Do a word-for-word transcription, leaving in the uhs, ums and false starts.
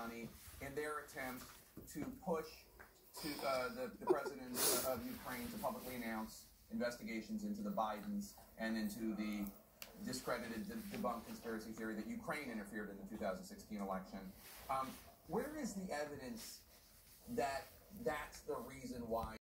Giuliani in their attempt to push to uh, the, the president of Ukraine to publicly announce investigations into the Bidens and into the discredited, debunked conspiracy theory that Ukraine interfered in the two thousand sixteen election. Um, where is the evidence that that's the reason why